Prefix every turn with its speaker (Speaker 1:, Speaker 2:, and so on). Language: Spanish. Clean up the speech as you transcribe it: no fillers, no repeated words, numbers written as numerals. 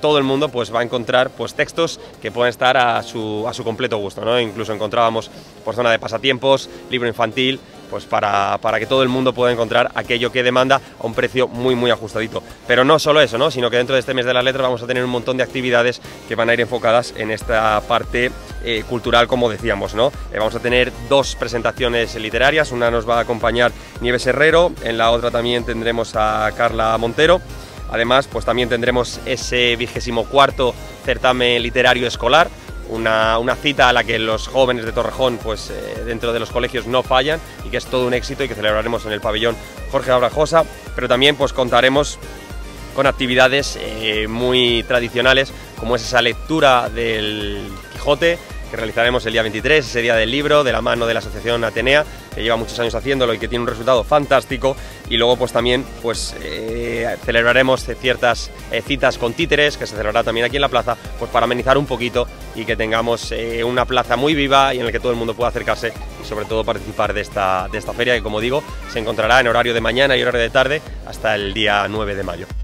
Speaker 1: todo el mundo pues va a encontrar pues textos que pueden estar a su completo gusto, ¿no? Incluso encontrábamos por zona de pasatiempos, libro infantil, pues para que todo el mundo pueda encontrar aquello que demanda a un precio muy ajustadito. Pero no solo eso, ¿no? Sino que dentro de este mes de las letras vamos a tener un montón de actividades que van a ir enfocadas en esta parte cultural, como decíamos, ¿no? Vamos a tener 2 presentaciones literarias, una nos va a acompañar Nieves Herrero, en la otra también tendremos a Carla Montero. Además, pues también tendremos ese 24º certamen literario escolar, una cita a la que los jóvenes de Torrejón, pues dentro de los colegios no fallan y que es todo un éxito y que celebraremos en el pabellón Jorge Abrajosa, pero también pues contaremos con actividades muy tradicionales, como es esa lectura del Quijote, que realizaremos el día 23, ese día del libro, de la mano de la Asociación Atenea, que lleva muchos años haciéndolo y que tiene un resultado fantástico. Y luego pues también pues celebraremos ciertas citas con títeres, que se celebrará también aquí en la plaza, pues para amenizar un poquito y que tengamos una plaza muy viva y en la que todo el mundo pueda acercarse y sobre todo participar de esta feria, que como digo, se encontrará en horario de mañana y horario de tarde hasta el día 9 de mayo.